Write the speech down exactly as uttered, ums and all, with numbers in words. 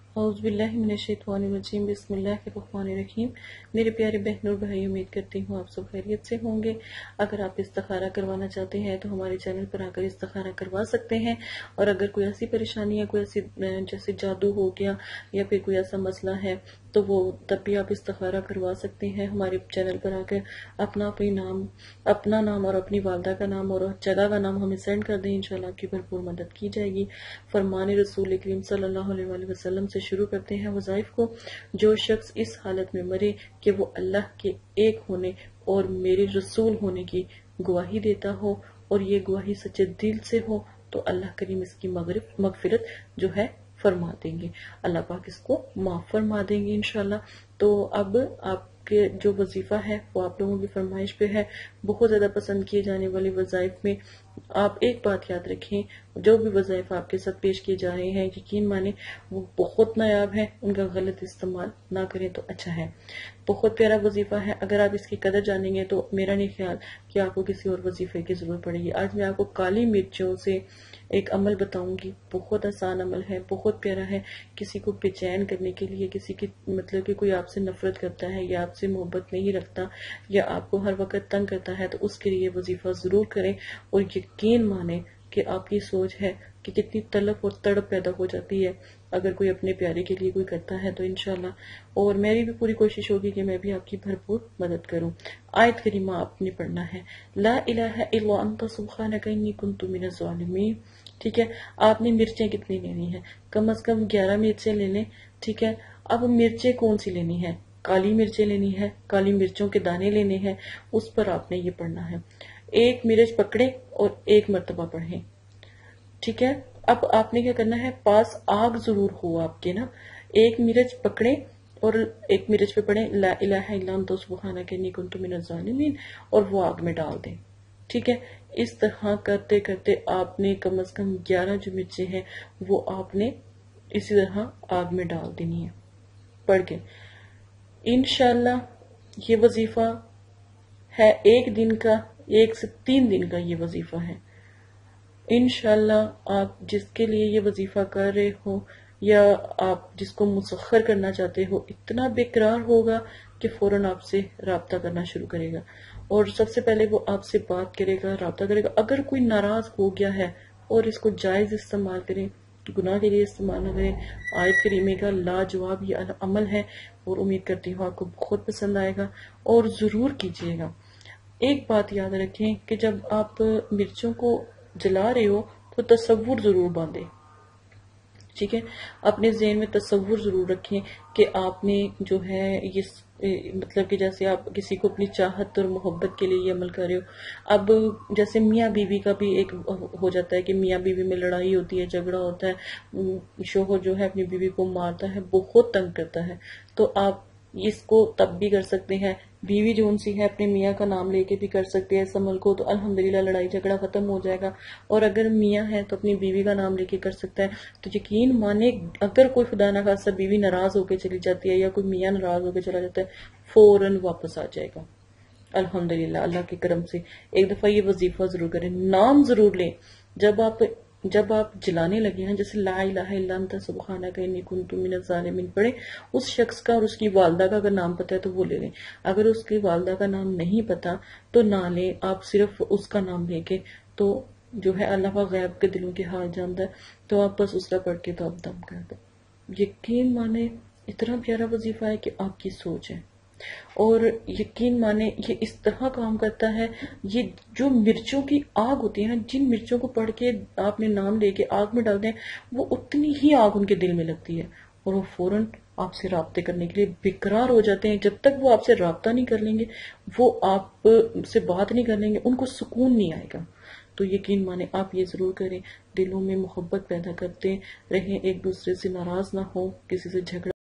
اعوذ باللہ من الشیطان الرجیم، بسم اللہ الرحمن الرحیم۔ میرے پیارے بہنوں اور بھائی، امید کرتی ہوں آپ سب خیریت سے ہوں گے۔ اگر آپ استخارہ کروانا چاہتے ہیں تو ہمارے چینل پر آ کر استخارہ کروا سکتے ہیں، اور اگر کوئی ایسی پریشانی ہے، کوئی ایسی جیسے جادو ہو گیا یا پھر کوئی ایسا مسئلہ ہے تو وہ تب بھی آپ استخارہ کروا سکتے ہیں۔ ہمارے چینل پر آ کر اپنا اپنی نام اپنا نام اور اپنی والدہ کا نام اور جگہ کا نام ہمیں سینڈ کر دیں، انشاءاللہ آپ کی بھرپور مدد کی جائے گی۔ فرمان رسول کریم صلی اللہ علیہ وآلہ وسلم سے شروع کرتے ہیں وظائف کو۔ جو شخص اس حالت میں مرے کہ وہ اللہ کے ایک ہونے اور میرے رسول ہونے کی گواہی دیتا ہو اور یہ گواہی سچے دل سے ہو تو اللہ کریم اس کی مغفرت جو ہے فرما دیں گے، اللہ پاک اس کو معاف فرما دیں گے انشاءاللہ۔ تو اب آپ کے جو وظیفہ ہے وہ آپ لوگوں کی فرمائش پہ ہے، بہت زیادہ پسند کیے جانے والے وظائف میں آپ ایک بات یاد رکھیں، جو بھی وظائف آپ کے ساتھ پیش کیے جا رہے ہیں یقین مانیں وہ بہت نایاب ہے، ان کا غلط استعمال نہ کریں تو اچھا ہے۔ بہت پیارا وظیفہ ہے، اگر آپ اس کی قدر جانیں گے تو میرا نہیں خیال کہ آپ کو کسی اور وظیفے کی ضرورت پڑے گی۔ آج میں آپ کو کالی مرچوں سے ایک عمل بتاؤں گی، بہت آسان عمل ہے، بہت پیارا ہے۔ کسی کو بے چین کرنے کے لیے، کسی کی مطلب کہ کوئی آپ سے نفرت کرتا ہے یا آپ سے محبت نہیں رکھتا یا آپ کو ہر وقت تنگ کرتا ہے تو اس کے لیے وظیفہ ضرور کریں، اور یقین مانیں کہ آپ کی سوچ ہے کہ کتنی طلب اور تڑپ پیدا ہو جاتی ہے اگر کوئی اپنے پیارے کے لیے کوئی کرتا ہے تو انشاءاللہ۔ اور میری بھی پوری کوشش ہوگی کہ میں بھی آپ کی بھرپور مدد کروں۔ آیت کریمہ آپ نے پڑھنا ہے، لا الہ الا انت سبحانک انی کنت من الظالمین۔ ٹھیک ہے، آپ نے مرچیں کتنی لینی ہیں؟ کم از کم گیارہ مرچیں لے لیں۔ ٹھیک ہے، اب مرچیں کون سی لینی ہے؟ کالی مرچیں لینی ہے، کالی مرچوں کے دانے لینے ہیں، اس پر آپ نے یہ پڑھنا ہے۔ ایک مرچ پکڑے اور ایک مرتبہ پڑھیں۔ ٹھیک ہے، اب آپ نے کیا کرنا ہے، پاس آگ ضرور ہو آپ کے نا، ایک مرچ پکڑیں اور ایک مرچ پہ پڑھیں لا الہ الا انت سبحانک انی کنت من الظالمین، اور وہ آگ میں ڈال دیں۔ ٹھیک ہے، اس طرح کرتے کرتے آپ نے کم از کم گیارہ جو مرچیں ہیں وہ آپ نے اسی طرح آگ میں ڈال دینی ہے پڑھ کے۔ انشاءاللہ یہ وظیفہ ہے ایک دن کا، ایک سے تین دن کا یہ وظیفہ ہے۔ انشاءاللہ آپ جس کے لیے یہ وظیفہ کر رہے ہو یا آپ جس کو مسخر کرنا چاہتے ہو اتنا بےقرار ہوگا کہ فوراً آپ سے رابطہ کرنا شروع کرے گا، اور سب سے پہلے وہ آپ سے بات کرے گا، رابطہ کرے گا۔ اگر کوئی ناراض ہو گیا ہے اور اس کو جائز استعمال کریں، گناہ کے لیے استعمال نہ کریں۔ آیت کریمہ کا لاجواب یہ عمل ہے اور امید کرتی ہوں آپ کو بہت پسند آئے گا اور ضرور کیجیے گا۔ ایک بات یاد رکھیں کہ جب آپ مرچوں کو جلا رہے ہو تو تصور ضرور باندھیں۔ ٹھیک ہے، اپنے ذہن میں تصور ضرور رکھیں کہ آپ نے جو ہے یہ مطلب کہ جیسے آپ کسی کو اپنی چاہت اور محبت کے لیے یہ عمل کر رہے ہو۔ اب جیسے میاں بیوی کا بھی ایک ہو جاتا ہے کہ میاں بیوی میں لڑائی ہوتی ہے، جھگڑا ہوتا ہے، شوہر جو ہے اپنی بیوی کو مارتا ہے، بہت تنگ کرتا ہے، تو آپ اس کو تب بھی کر سکتے ہیں۔ بیوی جو ان سی ہے اپنے میاں کا نام لے کے بھی کر سکتے ہیں اس عمل کو، تو الحمدللہ لڑائی جھگڑا ختم ہو جائے گا۔ اور اگر میاں ہے تو اپنی بیوی کا نام لے کے کر سکتا ہے۔ تو یقین مانے اگر کوئی خدا نہ خاصہ بیوی ناراض ہو کے چلی جاتی ہے یا کوئی میاں ناراض ہو کے چلا جاتا ہے، فوراً واپس آ جائے گا الحمدللہ اللہ کے کرم سے۔ ایک دفعہ یہ وظیفہ ضرور کریں، نام ضرور لیں جب آپ جب آپ جلانے لگے ہیں، جیسے لا الہ الا انت سبحانک انی کنت من الظالمین پڑھیں، اس شخص کا اور اس کی والدہ کا اگر نام پتہ ہے تو وہ لے لیں، اگر اس کی والدہ کا نام نہیں پتہ تو نہ لیں، آپ صرف اس کا نام لے کے تو جو ہے اللہ کا غیب کے دلوں کے حال جانتا ہے، تو آپ بس اس کا پڑھ کے تو آپ دم کر دو۔ یقین مانے اتنا پیارا وظیفہ ہے کہ آپ کی سوچ ہے، اور یقین مانے یہ اس طرح کام کرتا ہے۔ یہ جو مرچوں کی آگ ہوتی ہے نا، جن مرچوں کو پڑھ کے آپ نے نام لے کے آگ میں ڈال دیں، وہ اتنی ہی آگ ان کے دل میں لگتی ہے اور وہ فوراً آپ سے رابطے کرنے کے لیے بےقرار ہو جاتے ہیں۔ جب تک وہ آپ سے رابطہ نہیں کر لیں گے، وہ آپ سے بات نہیں کر لیں گے، ان کو سکون نہیں آئے گا۔ تو یقین مانے آپ یہ ضرور کریں، دلوں میں محبت پیدا کرتے رہیں، ایک دوسرے سے ناراض نہ ہوں، کسی سے جھگڑا